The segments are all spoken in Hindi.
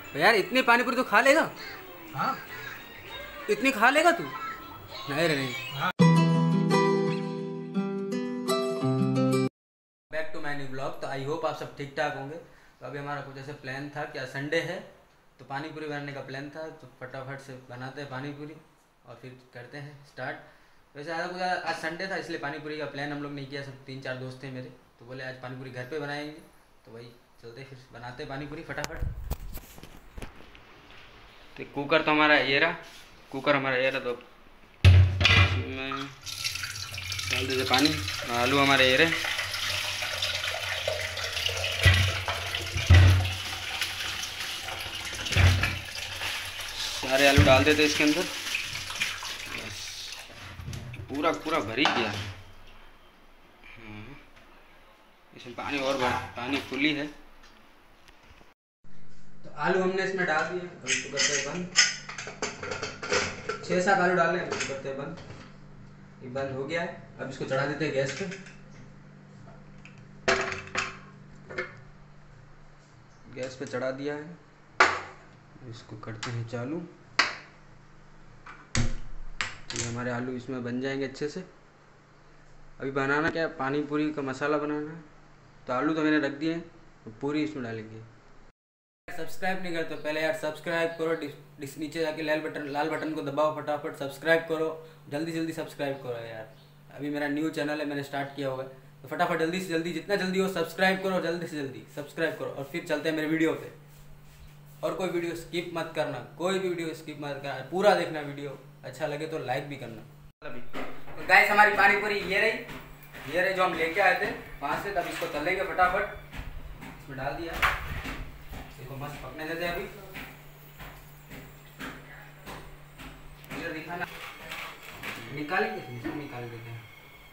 यार इतनी पानी पूरी तो खा लेगा? हाँ इतनी खा लेगा तू? नहीं रे नहीं। हाँ। Back to my new blog. तो आई होप आप सब ठीक ठाक होंगे। तो अभी हमारा कुछ ऐसे प्लान था, क्या संडे है तो पानी पूरी बनाने का प्लान था, तो फटाफट से बनाते हैं पानी पूरी और फिर करते हैं स्टार्ट। वैसे आज संडे था इसलिए पानी पूरी का प्लान हम लोग नहीं किया, सब 3-4 दोस्त थे मेरे, तो बोले आज पानी पूरी घर पे बनाएंगे, तो वही चलते फिर बनाते पानी पूरी फटाफट। तो कुकर तो हमारा ये रहा, तो इसमें डाल देते पानी। आलू हमारे ये रहे, सारे आलू डाल देते इसके अंदर, बस पूरा पूरा भर ही दिया। इसमें पानी और पानी फुली है, तो आलू हमने इसमें डाल दिए। अब इसको करते हैं बंद। 6-7 आलू डाल रहे हैं, इसको करते हैं बंद। ये बंद हो गया है। अब इसको चढ़ा देते हैं गैस पे। गैस पे चढ़ा दिया है, इसको करते हैं चालू। ये हमारे आलू इसमें बन जाएंगे अच्छे से। अभी बनाना क्या है, पानी पूरी का मसाला बनाना है। तो आलू तो मैंने रख दिए हैं, तो पूरी इसमें डालेंगे। सब्सक्राइब नहीं करते पहले यार सब्सक्राइब करो, नीचे जाके लाल बटन को दबाओ, फटाफट सब्सक्राइब करो, जल्दी जल्दी सब्सक्राइब करो यार। अभी मेरा न्यू चैनल है, मैंने स्टार्ट किया होगा, तो फटाफट जल्दी से जल्दी, जितना जल्दी हो सब्सक्राइब करो, जल्दी से जल्दी सब्सक्राइब करो। और फिर चलते हैं मेरे वीडियो पे। और कोई वीडियो स्किप मत करना, कोई भी वीडियो स्किप मत करना, पूरा देखना वीडियो। अच्छा लगे तो लाइक भी करना। तो गाइस हमारी पानी पूरी ये रही जो हम लेके आए थे वहाँ से। तब इसको तलेंगे फटाफट। इसमें डाल दिया, इसको मस्त पकने देते हैं। अभी इधर दिखाना, निकालेंगे, इसमें निकाल देते हैं।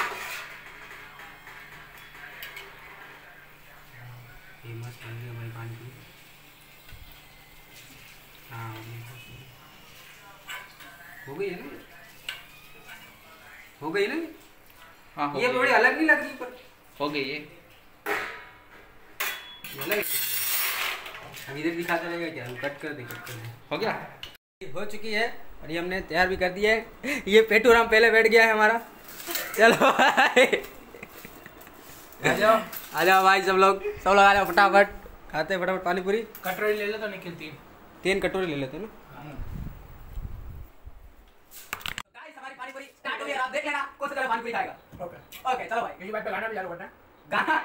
ये मस्त बन गई हमारी पानी पूरी। हाँ हो गई है ना, हो गई ना। हाँ ये थोड़ी अलग नहीं लग रही, पर हो गई है अलग। अब इधर दिखाते रहेगा क्या, कट कर दे हो गया, हो चुकी है। और ये हमने तैयार भी कर दिया है। ये पेटूराम पहले बैठ गया है हमारा। चलो आ जाओ भाई, सब लोग आ जाओ, फटाफट खाते हैं फटाफट पानी पूरी। कटोरी ले लो तो निकलती, 3 कटोरी ले लेते हैं ना। हमारी पानी पूरी स्टार्ट हो गया, आप देख लेना कौन सा पानी पूरी खाएगा। ओके चलो भाई, इसी बात पे गाना भी चालू करना है। गाना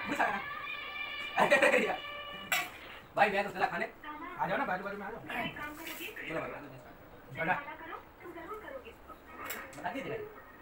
भाई मैं तो चला खाने। आ जाओ ना, बाजू बाजू में आ जाओ। चलो भाई चला बता दीजिए।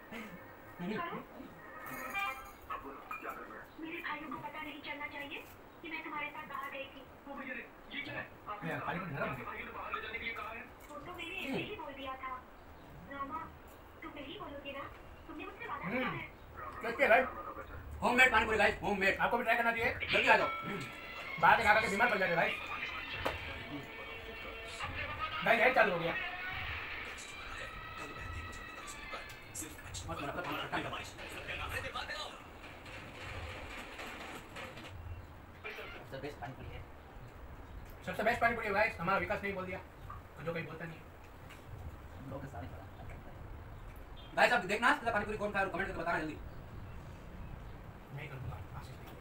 मेरे भाइयों को पता नहीं चलना चाहिए कि मैं तुम्हारे साथ बाहर गई थी। वो मुझे ये क्या है? पानी में धरा मुझे। भाइयों ने बाहर ले जाने के लिए कहा है। वो तो मैंने ऐसे ही बोल दिया था। रामा तुम नहीं बोलोगे ना, तुमने मुझसे वादा किया है। कैसे भाई? होममेड पानी पूरी गाइस, होममेड। आपको भी ट्राई करना चाहिए। जल्दी आ जाओ। बाहर से खा के बीमार पड़ जाते भाई। भाई लाइट चालू हो गया। सबसे बेस्ट पानी पूरी है। सबसे बेस्ट पानी पूरी है भाई। हमारा विकास नहीं बोल दिया तो जो कहीं बोलता नहीं। लोग के सारे गाइस आप देखना पानी पूरी कौन खाया और कमेंट करके बताना जल्दी। नहीं करूँगा आशीष नहीं।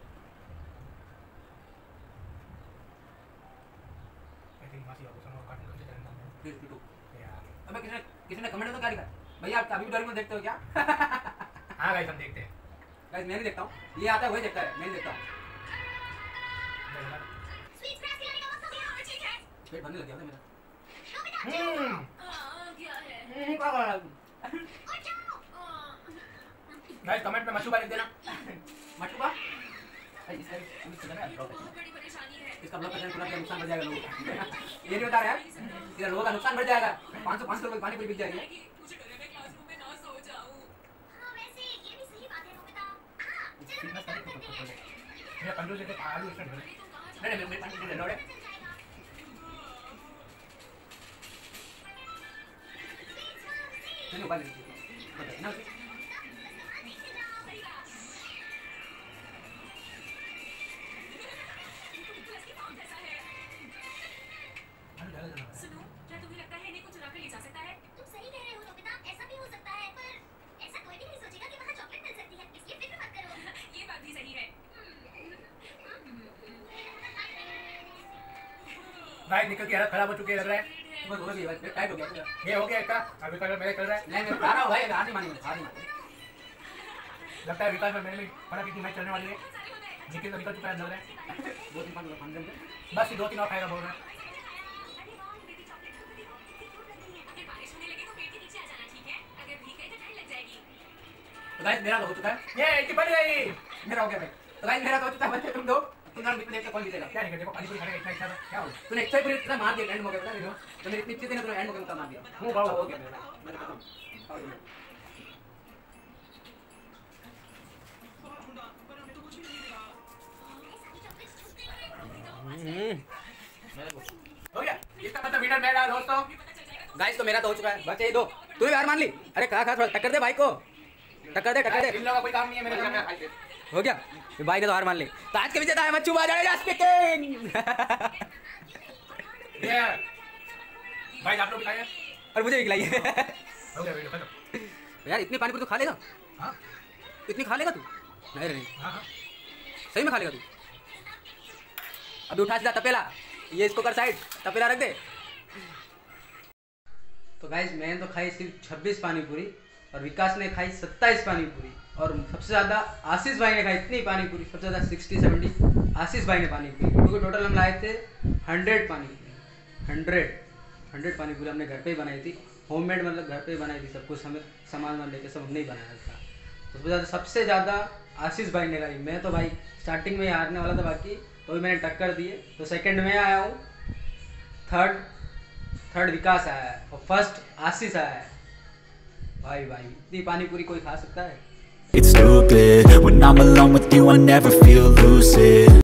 आई थिंक मासी आपको समझ काटने का चैनल है। प्लीज टू। यार अबे किसी ने कमेंट तो क्या लिखा भैया, आप अभी भी डोरेमोन देखते हो क्या? हाँ गाइस हम देखते हैं। गाइस मैं भी देखता हूँ, ये आता है वही देखता है, मैं नहीं देखता हूँ। पेट भरने लग गया मेरा। गाइस कमेंट में मशरूबा लिख देना। मटुबा इसका ब्लॉग करने पूरा नुकसान बढ़ जाएगा लोगों का। ये नहीं बता रहा यार, इधर लोगों का नुकसान बढ़ जाएगा। 500 रुपये पानी पूरी बिक जाएगी। मेरा कंजूस लेके आलू एक्स्ट्रा ढेर। नहीं मेरे पानी पूरी लोड़े नहीं उबाल लीजिए ना। भाई निकल की हालत खराब हो चुकी है लग रहा है। बस हो गई भाई, टाइट हो गया। ये हो गया इसका, अभी कलर मेरे चल रहा है। नहीं मैं खा रहा हूँ भाई, हार नहीं मानेंगे, हार नहीं मानेंगे। लगता है विकास में मेरे में फटा की मैच चलने वाली है। निखिल तो निकल चुका है लग रहा है। 2-3 पानी बस ये 2-3 और खाएगा बोल रहा है। तो गाइस मेरा तो हो चुका है। ये इतनी बड़ी गई। मेरा हो गया भाई। तो गाइस मेरा तो हो चुका है, बच्चे तुम दो। तुम दोनों बीच में देखते कौन जीतेगा। क्या निकल देखो पानी पूरी खाने का इतना इच्छा था क्या हो। तूने एक पूरी इतना मार दिया एंड में, बता देखो। तो मेरी इतनी इच्छा थी ना, तूने एंड में मार दिया। मुंह भाव हो गया मेरा, मैं तो खत्म। हो गया, इसका मतलब विनर मेरा दोस्तों। गाइस तो मेरा तो हो चुका है, बच्चे ये दो। तू भी हार मान ली। अरे खा खा, थोड़ा टक्कर दे भाई को, टक्कर दे टक्कर दे। इन लोगों का कोई काम नहीं है मेरे घर में। हो गया, ये भाई ने तो हार मान ली। तो आज के विजेता है मच्छू बाजार स्पीकिंग। ये भाई आप लोग भी खाए। और मुझे भी खिलाइए। हो गया वीडियो खत्म। यार इतनी पानी पूरी तो खा लेगा, हां इतनी खा लेगा तू? नहीं नहीं, हां हां सही में खा लेगा तू? अभी उठा सीधा तपेला, ये इसको कर साइड, तपेला रख दे। तो गाइस मैंने तो खाई सिर्फ 26 पानी पूरी और विकास ने खाई 27 पानी पूरी। और सबसे ज़्यादा आशीष भाई ने खाई इतनी पानी पूरी, सबसे ज़्यादा 60-70 आशीष भाई ने पानी पूरी, क्योंकि टोटल हम लाए थे 100 पानी पूरी। 100 पानी पूरी हमने घर पे ही बनाई थी, होममेड, मतलब घर पे ही बनाई थी। सब कुछ हमें सामान लेके सब हमने ही बनाया था। तो सबसे ज़्यादा आशीष भाई ने खाई। मैं तो भाई स्टार्टिंग में ही हारने वाला था, बाकी तो भी मैंने टक्कर दिए। तो सेकंड में आया हूँ, थर्ड विकास आया है और फर्स्ट आशीष आया है। भाई इतनी पानी पूरी कोई खा सकता है? It's stupid when I'm alone with you, I never feel lucid.